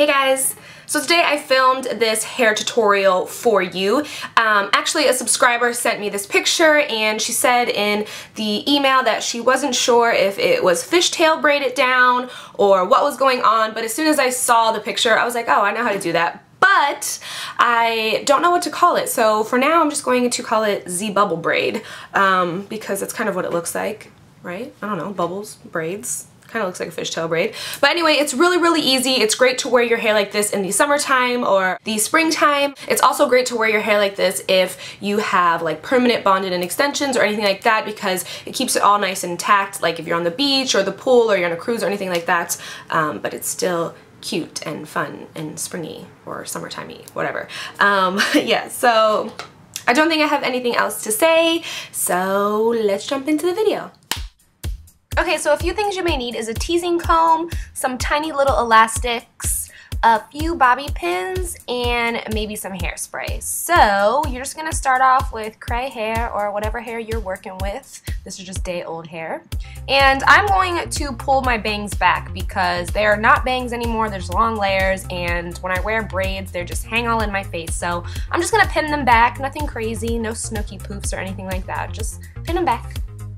Hey guys! So today I filmed this hair tutorial for you. Actually, a subscriber sent me this picture and she said in the email that she wasn't sure if it was fishtail braided down or what was going on, but as soon as I saw the picture I was like, oh, I know how to do that. But I don't know what to call it, so for now I'm just going to call it Z Bubble Braid because that's kind of what it looks like, right? I don't know, bubbles, braids. Kind of looks like a fishtail braid. But anyway, it's really easy. It's great to wear your hair like this in the summertime or the springtime. It's also great to wear your hair like this if you have like permanent bonded and extensions or anything like that, because it keeps it all nice and intact, like if you're on the beach or the pool or you're on a cruise or anything like that. But it's still cute and fun and springy or summertimey, whatever. Yeah, so I don't think I have anything else to say, so let's jump into the video. Okay, so a few things you may need is a teasing comb, some tiny little elastics, a few bobby pins, and maybe some hairspray. So you're just gonna start off with cray hair or whatever hair you're working with. This is just day-old hair. And I'm going to pull my bangs back because they are not bangs anymore, there's long layers, and when I wear braids, they just hang all in my face. So I'm just gonna pin them back, nothing crazy, no snooky poofs or anything like that, just pin them back.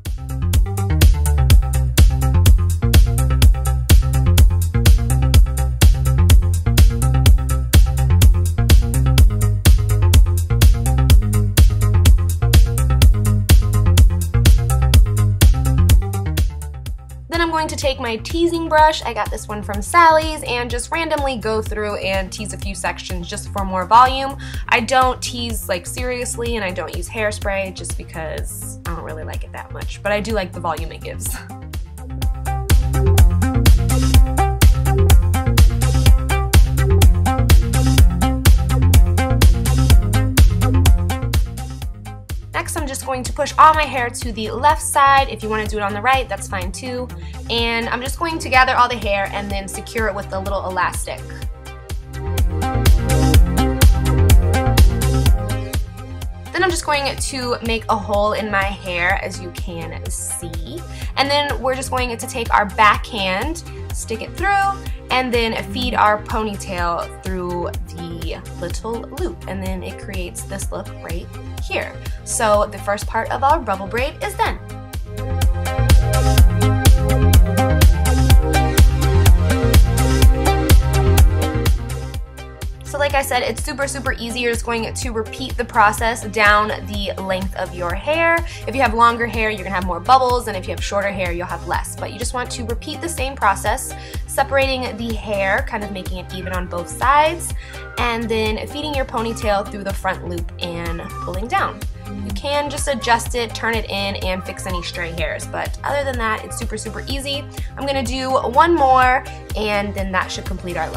To take my teasing brush, I got this one from Sally's, and just randomly go through and tease a few sections just for more volume. I don't tease like seriously, and I don't use hairspray just because I don't really like it that much, but I do like the volume it gives. Next, I'm just going to push all my hair to the left side. If you want to do it on the right, that's fine too. And I'm just going to gather all the hair and then secure it with a little elastic. Then I'm just going to make a hole in my hair, as you can see. And then we're just going to take our backhand, stick it through, and then feed our ponytail through the little loop. And then it creates this look right here. So the first part of our bubble braid is done. So like I said, it's super easy. You're just going to repeat the process down the length of your hair. If you have longer hair, you're gonna have more bubbles, and if you have shorter hair, you'll have less. But you just want to repeat the same process, separating the hair, kind of making it even on both sides, and then feeding your ponytail through the front loop and pulling down. You can just adjust it, turn it in, and fix any stray hairs, but other than that, it's super easy. I'm gonna do one more, and then that should complete our look.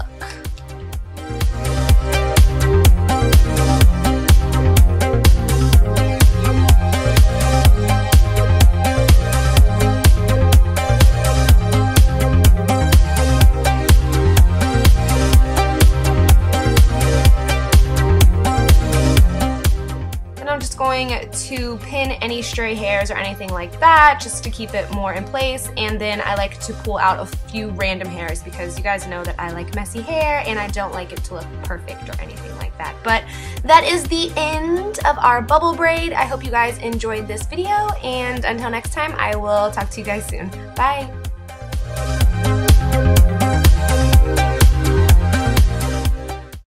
Going to pin any stray hairs or anything like that just to keep it more in place, and then I like to pull out a few random hairs because you guys know that I like messy hair and I don't like it to look perfect or anything like that. But that is the end of our bubble braid. I hope you guys enjoyed this video, and until next time, I will talk to you guys soon. Bye!